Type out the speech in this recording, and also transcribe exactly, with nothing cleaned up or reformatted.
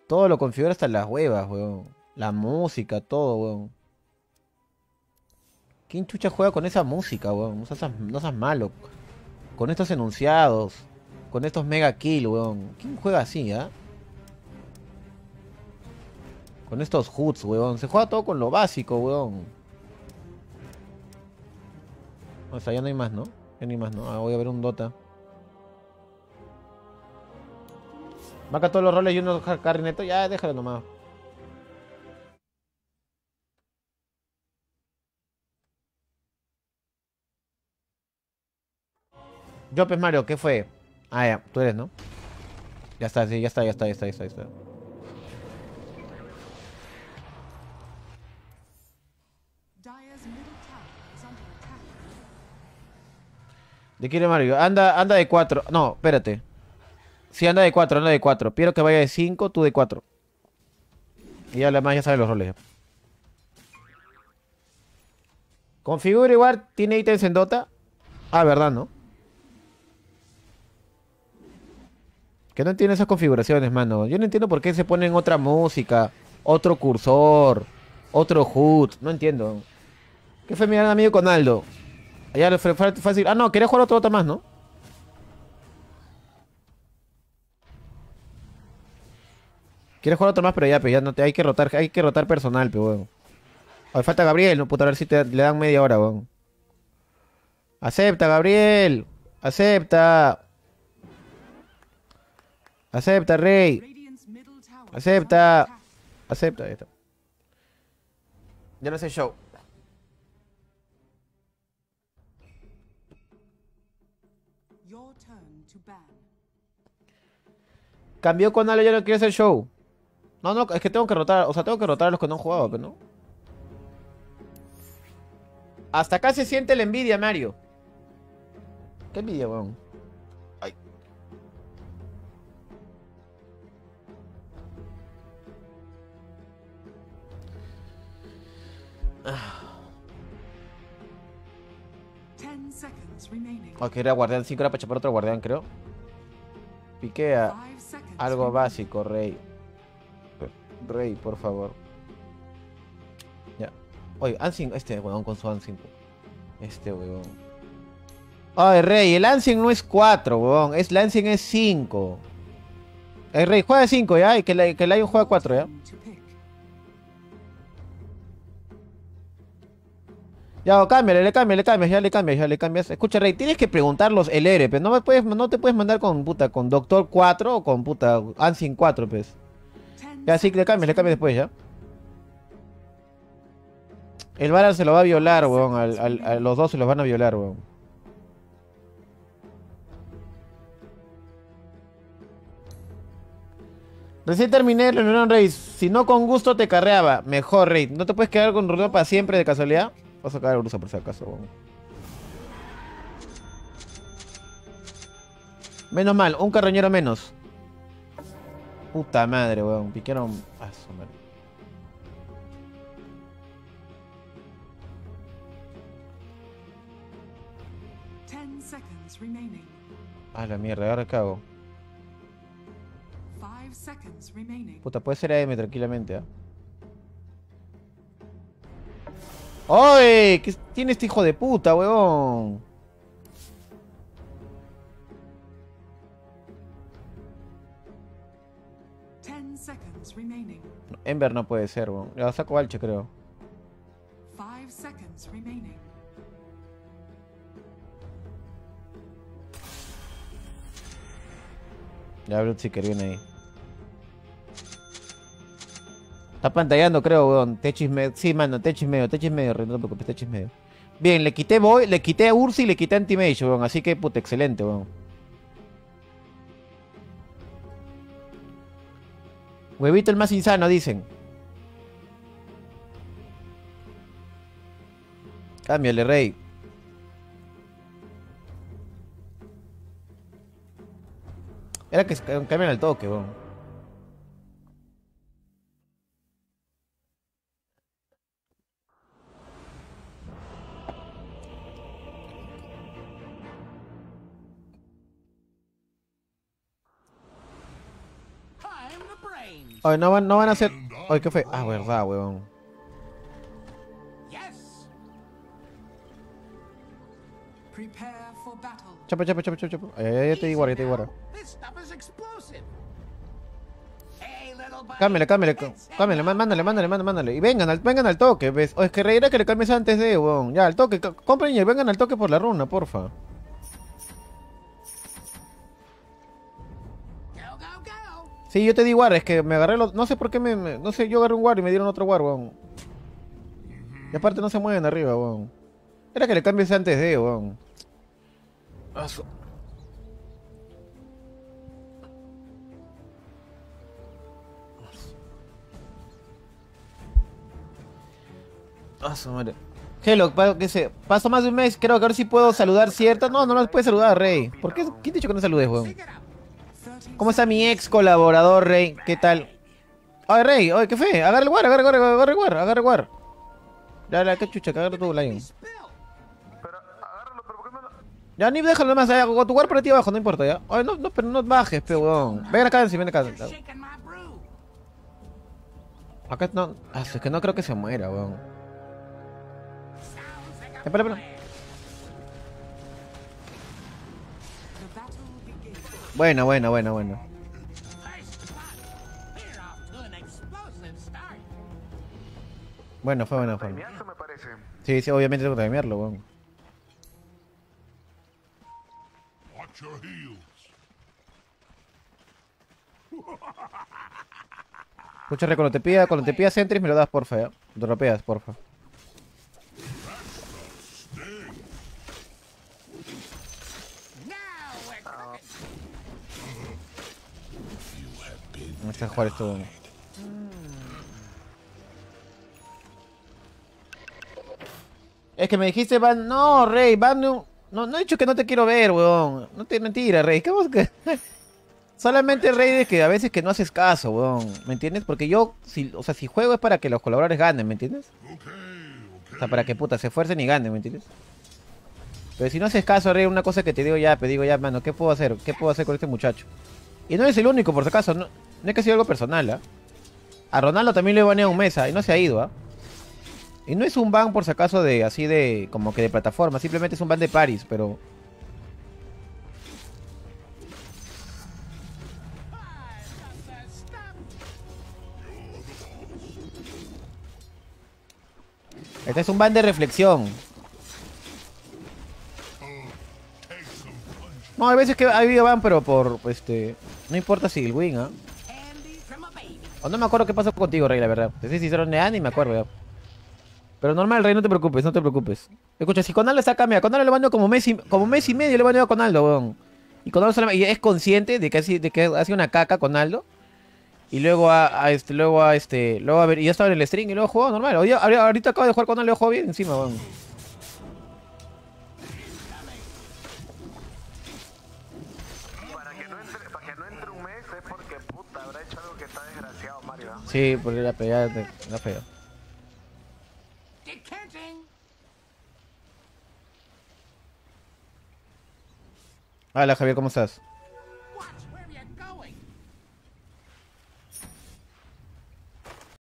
Todo lo configura hasta las huevas, weón. La música, todo, weón. ¿Quién chucha juega con esa música, weón? No seas, no seas malo. Con estos enunciados. Con estos mega kill, weón. ¿Quién juega así, ah? Con estos hoods, weón. Se juega todo con lo básico, weón. O sea, ya no hay más, ¿no? Ya no hay más, ¿no? Ah, voy a ver un Dota. Marca todos los roles y uno carry neto. Ya, déjalo nomás. Yo, pues Mario, ¿qué fue? Ah, ya, tú eres, ¿no? Ya está, sí, ya está, ya está, ya está, ya está, ya está. ¿De quién es Mario? Anda, anda de cuatro. No, espérate. Sí, anda de cuatro, anda de cuatro. Quiero que vaya de cinco, tú de cuatro. Y ya además ya sabes los roles. Configura igual, tiene ítems en Dota. Ah, verdad, ¿no? Que no entiendo esas configuraciones, mano. Yo no entiendo por qué se ponen otra música, otro cursor, otro H U D. No entiendo. ¿Qué fue mi gran amigo con Aldo? Allá le fue fue fácil. Ah, no, quería jugar otro Dota más, ¿no? Quieres jugar otro más, pero ya, pues ya no te hay que rotar, hay que rotar personal, pero weón. Hoy falta Gabriel, no puta, a ver si te, le dan media hora, weón. Acepta, Gabriel. Acepta. Acepta, Rey. Acepta. Acepta. Ahí está. Ya no sé show. Cambió con Ale, ya no quiere hacer show. No, no, es que tengo que rotar. O sea, tengo que rotar a los que no han jugado, pero no. Hasta acá se siente la envidia, Mario. ¿Qué envidia, weón? Ay. Ok, era guardián cinco, era para chapar otro guardián, creo. Piquea. Algo básico, Rey. Rey, por favor. Ya. Oye, Ansing, este weón con su Ansing. Este weón. Ay, Rey, el Ansing no es cuatro, weón. Es, el Ansing es cinco. El Rey, juega cinco, ya. Y que, la, que el Lion juega cuatro, ya. Ya, o cámbiale, le cambias, le cambias, ya le cambias, ya le cambias. Escucha, Rey, tienes que preguntarlos el E R E, pero no me puedes, no te puedes mandar con puta, con Doctor cuatro o con puta Ansing cuatro, pues. Ya, sí, le cambias, le cambias después, ya. El Baran se lo va a violar, weón. Al, al, a los dos se los van a violar, weón. Recién terminé el Reunión Rey. Si no con gusto te carreaba. Mejor, Rey. ¿No te puedes quedar con Rudo para siempre de casualidad? Vas a sacar a Ursa por si acaso, weón. Menos mal, un carroñero menos. Puta madre, weón. Piquearon. Ah, su madre. Ah, la mierda, ahora qué hago. Puta, puede ser A M tranquilamente, ¿ah? ¿eh? ¡Ay! ¿Qué tiene este hijo de puta, weón? Ember no puede ser, weón. Le saco Alche, creo. Ya Bloodseeker viene ahí. Está pantallando, creo, weón. Techis medio. Sí, mano, Techis medio, Techis medio, no te preocupes, Techis medio. Bien, le quité Boy, le quité a Ursi y le quité a Anti-Mage, weón. Así que, puta, excelente, weón. Huevito el más insano, dicen. Cámbiale, Rey. Era que cambien al toque, weón. Ay, no van, no van a hacer... Ay, ¿qué fue? Ah, verdad, weón. Chapa, chapa, chapa, chapa, chapa. Ay, ay, ay, ya te di guarda, ya te di guarda. Cámbiale, cámbiale, cámbiale, má- mándale, mándale, mándale, mándale. Y vengan al, vengan al toque, ¿ves? O es que reirá que le cambies antes de, weón. Ya, al toque, c- compren y vengan al toque por la runa, porfa. Sí, yo te di war, es que me agarré los... No sé por qué me... me- no sé, yo agarré un war y me dieron otro war, weón. Y aparte no se mueven arriba, weón. Era que le cambies antes de, weón. Ah, su- ah, su madre. Hello, pa- ¿qué sé? Pasó más de un mes, creo que ahora sí puedo saludar ciertas. No, no las puedes saludar, Rey. ¿Por qué? ¿Quién te ha dicho que no saludes, weón? ¿Cómo está mi ex colaborador, Rey? ¿Qué tal? Oye, Rey, oye, ¿qué fue? Agarra el war, agarra, agarra, agarra el war, agarra el war. Ya, ya, qué chucha, que agarra tu Lion. Ya, ni déjalo nomás, ya, con tu war para ti abajo, no importa, ya. Oye, no, no, pero no bajes, pe, weón. Ven acá, sí, ven acá. Acá no, ah, es que no creo que se muera, weón. Espera, espera. Buena, buena, buena, buena. Bueno, fue buena, fue buena. Sí, sí, obviamente tengo que timearlo, weón. Escucha, Rey, cuando te pida, cuando te pida Sentries me lo das, porfa, ya. Dropeas, porfa. No está jugar esto, weón. Es que me dijiste, Van. No, Rey, Van. No, no, no he dicho que no te quiero ver, weón. No te mentira, Rey. ¿Qué vos que.? Solamente, Rey, es que a veces que no haces caso, weón. ¿Me entiendes? Porque yo, si, o sea, si juego es para que los colaboradores ganen, ¿me entiendes? O sea, para que puta se esfuercen y ganen, ¿me entiendes? Pero si no haces caso, Rey, una cosa que te digo ya, te digo ya, mano, ¿qué puedo hacer? ¿Qué puedo hacer con este muchacho? Y no es el único, por si acaso, no, no es que sea algo personal, ¿ah? A Ronaldo también le baneado un mes, ¿ah? Y no se ha ido, ¿ah? Y no es un ban por si acaso de así de como que de plataforma, simplemente es un ban de Paris, pero este es un ban de reflexión. No, hay veces que ha habido ban, pero por este no importa si el win, ¿ah? O no me acuerdo qué pasó contigo, Rey, la verdad. Te soy sincero, ni me acuerdo ya. Pero normal, Rey, no te preocupes, no te preocupes. Escucha, si Conaldo está acá, mira, Conaldo le baneó como mes y, como mes y medio le baneó a Conaldo, weón. Y Conaldo solamente, y es consciente de que, ha, de que ha sido una caca Conaldo. Y luego a, a este, luego a este, luego a ver, y ya estaba en el string y luego jugó normal. Hoy, ahorita acaba de jugar con él, le jugó bien encima, weón. Para que no entre, para que no entre un mes es porque puta habrá hecho algo que está desgraciado, Mario. Sí, porque la pegada, la feo. Hola, Javier, ¿cómo estás?